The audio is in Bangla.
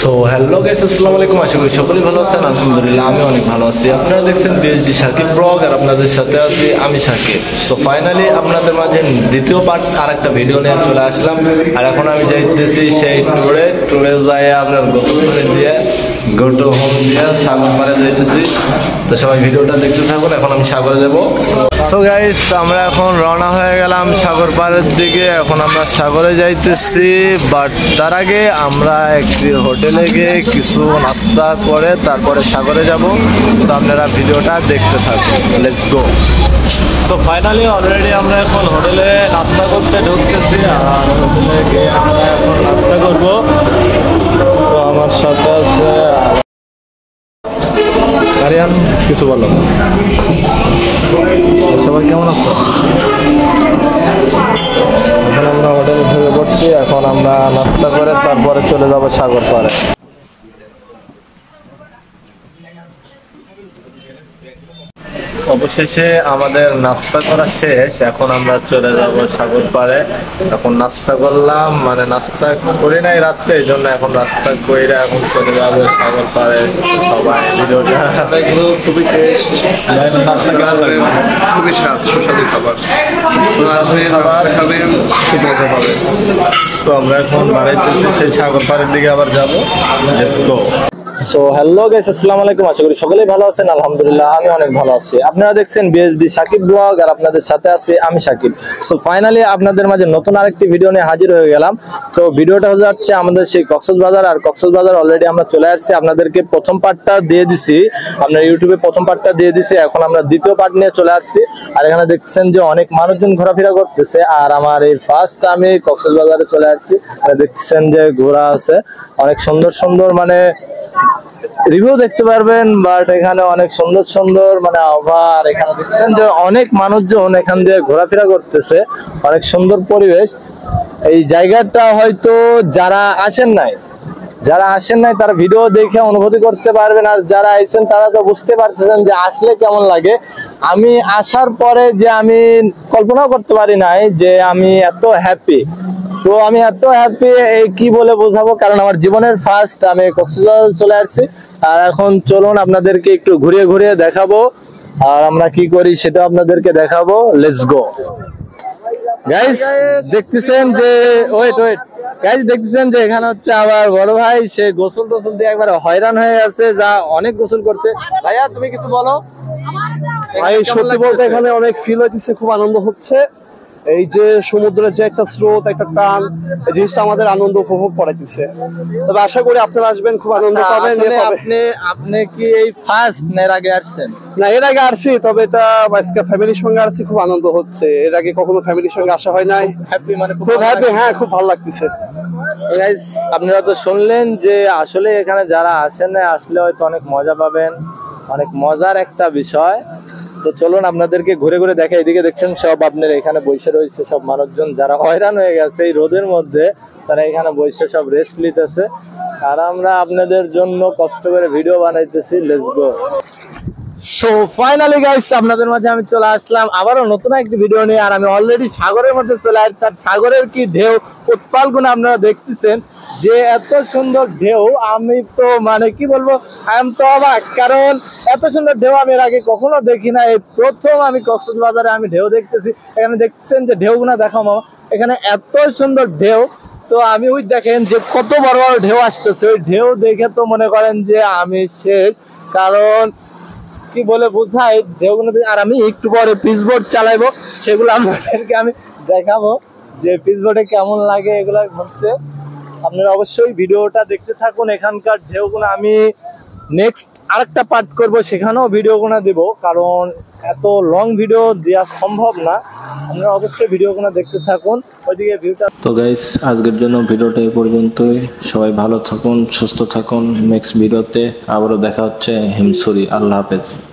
সো হ্যালো গাইস, আসসালামু আলাইকুম। আশা করি সকলেই ভালো আছেন। আলহামদুলিল্লাহ আমি অনেক ভালো আছি। আপনারা দেখছেন বিএসডি সাকিব ব্লগ, আর আপনাদের সাথে আছি আমি সাকিব। সো ফাইনালি আপনাদের মাঝে দ্বিতীয় পার্ট আর একটা ভিডিও নিয়ে চলে আসলাম। আর এখন আমি যাইতেছি সেই ট্যুরে যাই আপনার গোসলখালি দিয়ে গোটো হোম দিয়ে সাগর পাড়ে যাইতেছি। তো সবাই ভিডিওটা দেখতে থাকুন। এখন আমি সাগরে যাব। সো গাইস, আমরা এখন রওনা হয়ে গেলাম সাগর পাড়ের দিকে। এখন আমরা সাগরে যাইতেছি, বাট তার আগে আমরা একটি হোটেলে গিয়ে কিছু নাস্তা করে তারপরে সাগরে যাব। তো আপনারা ভিডিওটা দেখতে থাকুন। Let's go. So finally already আমরা এখন হোটেলে নাস্তা করতে ঢুকতেছি, আর হোটেলে গিয়ে আমরা এখন নাস্তা করব। তো আমার সাথে আছে আরিয়ান, কিছু বলো। সবাই কেমন আছো? এখন আমরা হোটেলে ঢুকে পড়ছি। এখন আমরা নাস্তা করে তারপরে চলে যাব সাগর পাড়ে। অবশেষে আমাদের নাস্তা করা শেষ। এখন আমরা চলে যাব সাগর পাড়ে। এখন নাস্তা করলাম, মানে নাস্তা করি নাই রাত্রে, এই জন্য এখন নাস্তা কইরা এখন চলে যাব সাগর পাড়ে। সবাই ভিডিওটা খুবই খুবই সুস্বাদু খাবার খাবেন, খুব মজা পাবেন। তো আমরা এখন বাড়াইতেছি সেই সাগর পাড়ের দিকে আবার যাবো। Let's go. So hello guys, আসসালামু আলাইকুম। আশা করি সকলেই ভালো আছেন। আলহামদুলিল্লাহ আমি অনেক ভালো আছি। আপনারা দেখছেন বিএসডি সাকিব ব্লগ, আর আপনাদের সাথে আছি আমি সাকিব। সো ফাইনালি আপনাদের মাঝে নতুন আরেকটি ভিডিও নিয়ে হাজির হয়ে গেলাম। তো ভিডিওটা হয়ে যাচ্ছে আমাদের সেই কক্সবাজার। আর কক্সবাজার অলরেডি আমরা চলে আসছি। আপনাদেরকে প্রথম পার্টটা দিয়ে দিছি, আপনার ইউটিউবে প্রথম পার্টটা দিয়ে দিছি। এখন আমরা দ্বিতীয় পার্ট নিয়ে চলে আসছি। আর এখানে দেখছেন যে অনেক মানুষজন ঘোরাফেরা করতেছে। আর আমার এই ফার্স্ট আমি কক্সবাজারে চলে আসছি। দেখছেন যে ঘোরা আছে অনেক সুন্দর সুন্দর, মানে রিভিউ দেখতে পারবেন। বাট এখানে অনেক সুন্দর সুন্দর মানে আবার এখানে দেখছেন যে অনেক মানুষজন এখান দিয়ে ঘোরাফেরা করতেছে। অনেক সুন্দর পরিবেশ। এই জায়গাটা হয়তো যারা আসেন নাই তারা ভিডিও দেখে অনুভূতি করতে পারবেন, আর যারা আইছেন তারা তো বুঝতে পারতেছেন যে আসলে কেমন লাগে। আমি আসার পরে যে আমি কল্পনাও করতে পারি নাই যে আমি এত হ্যাপি। তো আমি এত হ্যাপি কি বলে বোঝাবো, কারণ আমার জীবনের ফার্স্ট আমি কক্সবাজার চলে আসছি। আর এখন চলুন আপনাদেরকে একটু ঘুরিয়ে ঘুরিয়ে দেখাবো, আর আমরা কি করি সেটা আপনাদেরকে দেখাবো। Let's go guys. দেখতেছেন যে গাইস দেখতেছেন যে এখানে হচ্ছে আবার বড় ভাই, সে গোসল টোসল দিয়ে একবার হয়রান হয়ে আছে, যা অনেক গোসল করছে। ভাইয়া তুমি কিছু বলো। ভাই সত্যি বলতে এখানে অনেক ফিল হইতেছে, খুব আনন্দ হচ্ছে। এই যে সমুদ্রের যে একটা স্রোত, একটা টান, এই জিনিসটা আমাদের আনন্দ উপভোগ করাইতেছে। তবে আশা করি আপনারা আসবেন, খুব আনন্দ পাবেন। আপনি কি এই ফার্স্ট না এর আগে আসছেন? না, এর আগে আসছি, তবে এটা আজকে ফ্যামিলির সঙ্গে আসছি, খুব আনন্দ হচ্ছে। এর আগে কখনো ফ্যামিলির সঙ্গে আসা হয় নাই। হ্যাপি মানে খুব হ্যাপি, হ্যাঁ খুব ভালো লাগতেছে। গাইস আপনারা তো শুনলেন যে আসলে এখানে যারা আসেন না, আসলে হয়তো অনেক মজা পাবেন, অনেক মজার একটা বিষয়। তো চলুন আপনাদেরকে ঘুরে ঘুরে দেখে। এদিকে দেখছেন সব আপনার এখানে বসে রয়েছে সব মানুষজন, যারা হয়রান হয়ে গেছে এই রোদের মধ্যে, তারা এখানে বসে সব রেস্ট নিতেছে। আর আমরা আপনাদের জন্য কষ্ট করে ভিডিও বানাইতেছি। Let's go. So finally guys, আপনাদের মাঝে আমি চলে আসলাম আবারও নতুন একটি ভিডিও নিয়ে। আর আমি অলরেডি সাগরের মধ্যে চলে আসছি। আর সাগরের কি ঢেউ উত্তাল গুণ আপনারা দেখতেছেন যে এত সুন্দর ঢেউ। আমি তো মানে কি বলবো, আমি তো অবাক, কারণ এত সুন্দর ঢেউ আমি এর আগে কখনো দেখি না। এই প্রথম আমি কক্সবাজারে আমি ঢেউ দেখতেছি। এখানে দেখছেন যে ঢেউগুনা দেখো মামা, এখানে এত সুন্দর ঢেউ। তো আমি ওই দেখেন যে কত বড় বড় ঢেউ আসতেছে, ওই ঢেউ দেখে তো মনে করেন যে আমি শেষ, কারণ কি বলে বোঝাই ঢেউগুলো। আর আমি একটু পরে পিচবোর্ড চালাইবো, সেগুলো আপনাদেরকে আমি দেখাবো যে পিচবোর্ডে কেমন লাগে এগুলো ঘুরতে। আপনারা অবশ্যই ভিডিওটা দেখতে থাকুন। এখানকার ঢেউগুলো আমি নেক্সট আরেকটা পার্ট করব, সেখানেও ভিডিওগুলো দেব, কারণ এত লং ভিডিও দেওয়া সম্ভব না। আপনারা অবশ্যই ভিডিওগুলো দেখতে থাকুন। ওইদিকে ভিউটা। তো গাইস আজকের জন্য ভিডিওটা এই পর্যন্তই। সবাই ভালো থাকুন, সুস্থ থাকুন। নেক্সট ভিডিওতে আবারও দেখা হচ্ছে। হিমসুরি। আল্লাহ হাফেজ।